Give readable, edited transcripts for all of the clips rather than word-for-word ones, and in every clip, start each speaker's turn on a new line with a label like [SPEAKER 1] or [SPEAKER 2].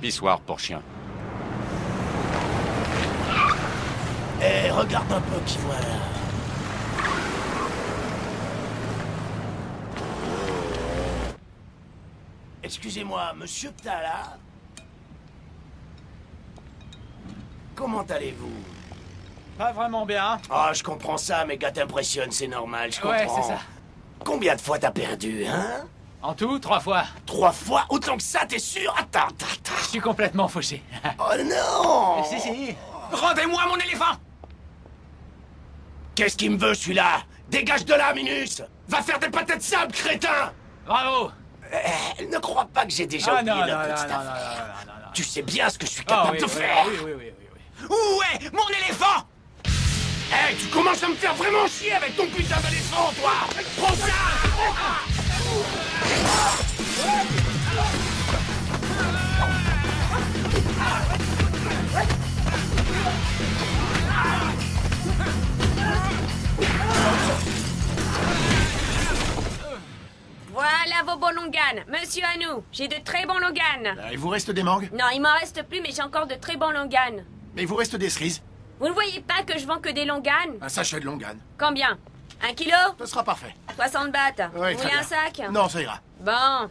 [SPEAKER 1] pissoir pour chien.
[SPEAKER 2] Eh, regarde un peu qui voilà. Excusez-moi, monsieur Tala. Comment allez-vous?
[SPEAKER 3] Pas vraiment bien.
[SPEAKER 2] Ah, je comprends ça, mes gars t'impressionnent, c'est normal, je comprends.
[SPEAKER 3] Ouais, c'est ça.
[SPEAKER 2] Combien de fois t'as perdu, hein?
[SPEAKER 3] En tout, 3 fois.
[SPEAKER 2] 3 fois? Autant que ça, t'es sûr? Attends.
[SPEAKER 3] Je suis complètement fauché.
[SPEAKER 2] Oh non!
[SPEAKER 3] Si.
[SPEAKER 2] Rendez-moi mon éléphant! Qu'est-ce qu'il me veut, celui-là? Dégage de là, Minus! Va faire des patates sables, crétin!
[SPEAKER 3] Bravo.
[SPEAKER 2] Ne crois pas que j'ai déjà
[SPEAKER 3] Ah
[SPEAKER 2] oublié
[SPEAKER 3] non.
[SPEAKER 2] notre petite affaire. Tu sais bien ce que je suis capable de faire!
[SPEAKER 3] Oui.
[SPEAKER 2] Où est mon éléphant? Hey, tu commences à me faire vraiment chier avec ton putain d'éléphant, toi! Prends ça!
[SPEAKER 4] Voilà vos bons longanes. Monsieur Anou, j'ai de très bons longanes.
[SPEAKER 5] Il vous reste des mangues?
[SPEAKER 4] Non, il m'en reste plus, mais j'ai encore de très bons longanes.
[SPEAKER 5] Mais il vous reste des cerises?
[SPEAKER 4] Vous ne voyez pas que je vends que des longanes?
[SPEAKER 5] Un sachet de longan.
[SPEAKER 4] Combien? 1 kilo?
[SPEAKER 5] Ce sera parfait.
[SPEAKER 4] 60 bahts.
[SPEAKER 5] Oui,
[SPEAKER 4] Vous
[SPEAKER 5] très
[SPEAKER 4] voulez un
[SPEAKER 5] bien.
[SPEAKER 4] sac?
[SPEAKER 5] Non, ça ira.
[SPEAKER 4] Bon,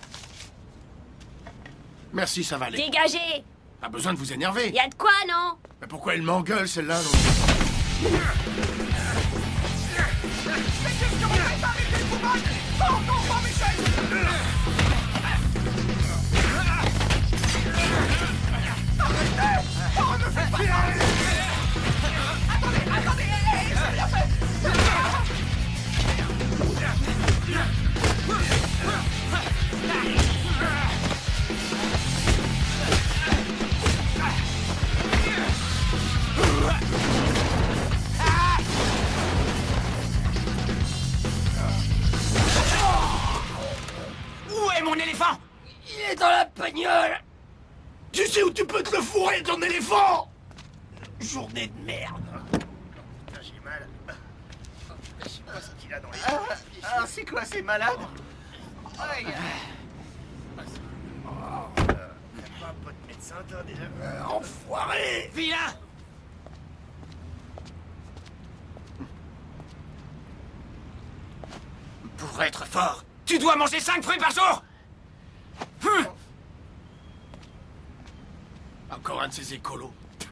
[SPEAKER 5] Merci, ça va aller.
[SPEAKER 4] dégagez.
[SPEAKER 5] Pas besoin de vous énerver.
[SPEAKER 4] Y a de quoi, non?
[SPEAKER 5] Mais pourquoi elle m'engueule, celle-là?
[SPEAKER 2] Où est mon éléphant? Il est dans la bagnole! Tu sais où tu peux te le fourrer, ton éléphant? Journée de merde. Putain, j'ai mal. Je sais pas ce qu'il a dans les...
[SPEAKER 5] c'est quoi, c'est malade?
[SPEAKER 2] Aïe. Pas un pote médecin, toi, déjà? Enfoiré!
[SPEAKER 3] Vilain.
[SPEAKER 2] Pour être fort, tu dois manger 5 fruits par jour!
[SPEAKER 5] Encore un de ces écolos.